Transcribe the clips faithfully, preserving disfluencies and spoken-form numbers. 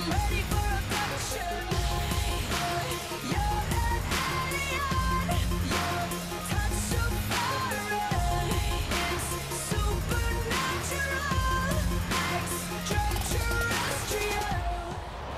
Ready for a passion. You're an alien. Your touch of fire is supernatural. Extraterrestrial.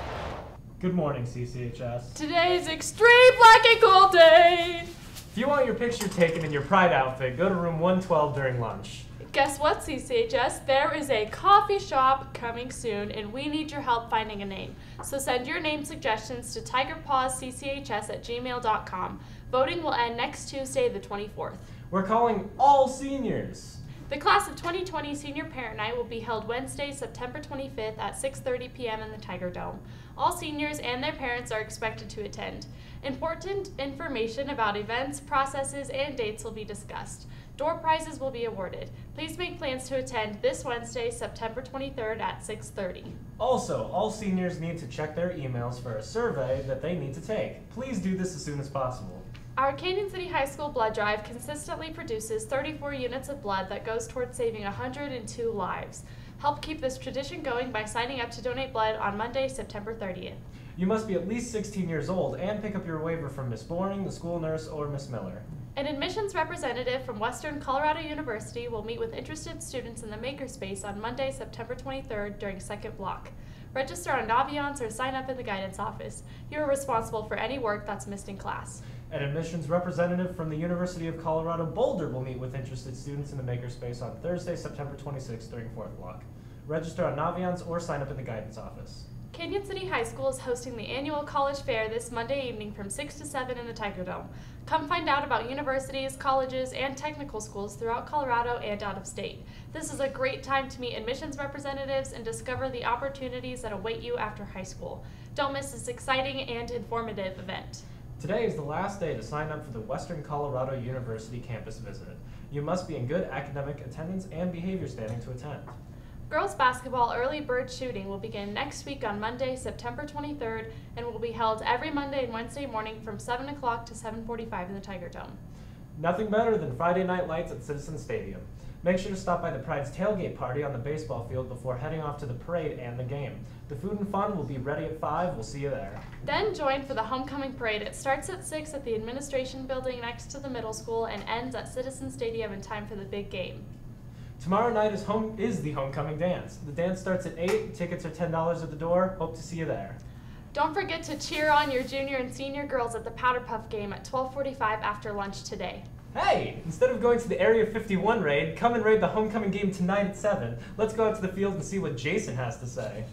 Good morning, C C H S. Today's extreme black and gold day! If you want your picture taken in your pride outfit, go to room one twelve during lunch. Guess what, C C H S? There is a coffee shop coming soon, and we need your help finding a name. So send your name suggestions to tigerpawscchs at gmail dot com. Voting will end next Tuesday, the twenty-fourth. We're calling all seniors. The class of twenty twenty Senior Parent Night will be held Wednesday, September twenty-fifth at six thirty p m in the Tiger Dome. All seniors and their parents are expected to attend. Important information about events, processes, and dates will be discussed. Door prizes will be awarded. Please make plans to attend this Wednesday, September twenty-third at six thirty. Also, all seniors need to check their emails for a survey that they need to take. Please do this as soon as possible. Our Canyon City High School blood drive consistently produces thirty-four units of blood that goes towards saving one hundred two lives. Help keep this tradition going by signing up to donate blood on Monday, September thirtieth. You must be at least sixteen years old and pick up your waiver from Miss Boring, the school nurse, or Miss Miller. An admissions representative from Western Colorado University will meet with interested students in the Makerspace on Monday, September twenty-third during second block. Register on Naviance or sign up in the guidance office. You are responsible for any work that's missed in class. An admissions representative from the University of Colorado Boulder will meet with interested students in the Makerspace on Thursday, September twenty-sixth during fourth block. Register on Naviance or sign up in the guidance office. Canyon City High School is hosting the annual college fair this Monday evening from six to seven in the Tiger Dome. Come find out about universities, colleges, and technical schools throughout Colorado and out of state. This is a great time to meet admissions representatives and discover the opportunities that await you after high school. Don't miss this exciting and informative event. Today is the last day to sign up for the Western Colorado University campus visit. You must be in good academic attendance and behavior standing to attend. Girls basketball early bird shooting will begin next week on Monday, September twenty-third, and will be held every Monday and Wednesday morning from seven o'clock to seven forty-five in the Tiger Dome. Nothing better than Friday night lights at Citizen Stadium. Make sure to stop by the Pride's tailgate party on the baseball field before heading off to the parade and the game. The food and fun will be ready at five. We'll see you there. Then join for the homecoming parade. It starts at six at the administration building next to the middle school and ends at Citizen Stadium in time for the big game. Tomorrow night is home is the homecoming dance. The dance starts at eight. Tickets are ten dollars at the door. Hope to see you there. Don't forget to cheer on your junior and senior girls at the Powder Puff game at twelve forty-five after lunch today. Hey, instead of going to the Area fifty-one raid, come and raid the homecoming game tonight at seven. Let's go out to the field and see what Jason has to say.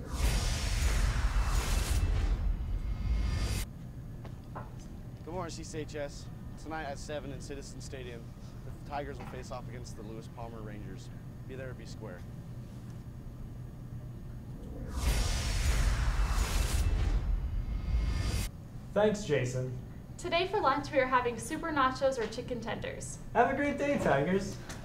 Good morning, C C H S. Tonight at seven in Citizen Stadium, the Tigers will face off against the Lewis Palmer Rangers. Be there or be square. Thanks, Jason. Today for lunch we are having super nachos or chicken tenders. Have a great day, Tigers.